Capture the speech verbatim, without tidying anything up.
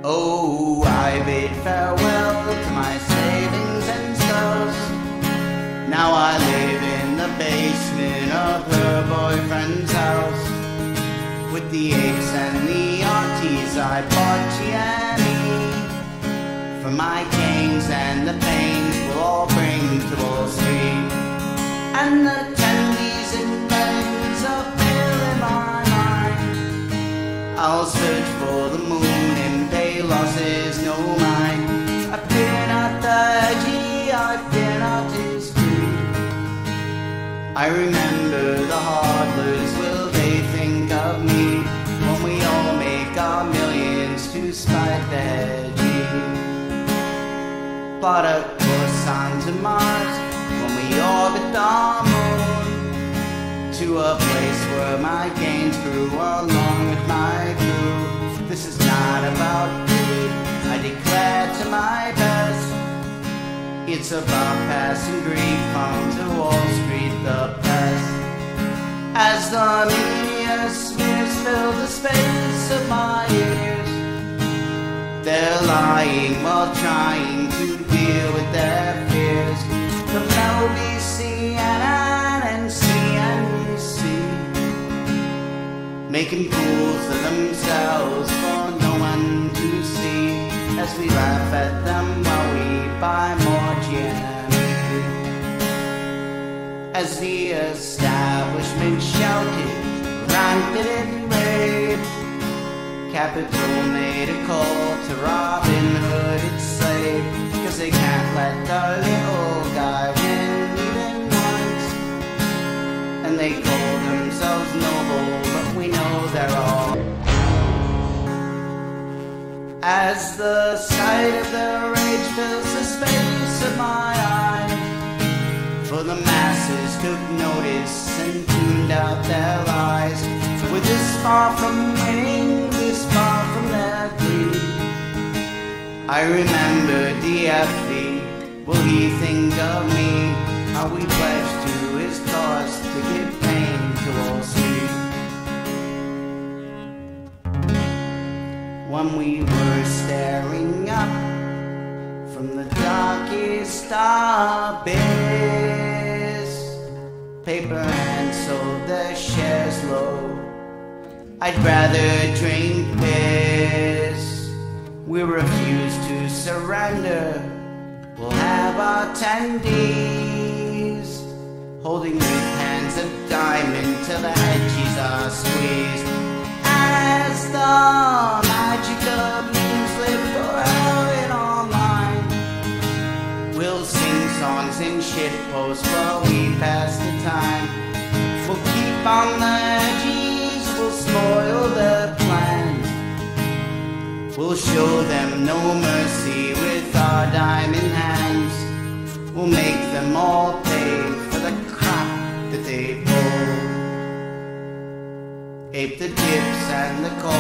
Oh, I bid farewell to my savings and stores. Now I live in the basement of her boyfriend's house. With the aches and the aunties I bought G and E. For my gains and the pains will all bring to Wall Street. And the tendies and bends of bill in my mind. I'll search for the moon and pay losses no mind. I've been out the G, I've been out his street. I remember the hodlers, will they think of me when we all make our millions to spite their G? Bought a course onto Mars when we orbit the moon, to a place where my gains grew along with my crew. This is not about greed, I declare to my best. It's about passing grief onto Wall Street, the press. As the media smears fill the space of my ears, they're lying while trying to deal with their fears. From L B C and N C N B C, making fools of themselves for no one to see, as we laugh at them while we buy more G M E. As the establishment shouted, ranted and raved, Capital made a call to Robin Hood its slave, cause they can't let the little guy win even once. And they call themselves noble, but we know they're all. As the sight of their rage fills the space of my eyes, for the masses took notice and tuned out their lies. We're this far from winning, this far from their greed. I remember D F D, will he think of me? How we pledged to his cause to give pain to Wall Street. When we were staring up from the darkest abyss, paper hands sold their shares low. I'd rather drink piss. We refuse to surrender. We'll have our tendies, holding with hands of diamond till the edges are squeezed. As the magic of news live forever in our mind, we'll sing songs in shitposts while we pass the time. We'll keep on the G's, we'll spoil their plans. We'll show them no mercy with our diamond hands. We'll make them all pay for the crap that they pull. Ape the dips and the calls.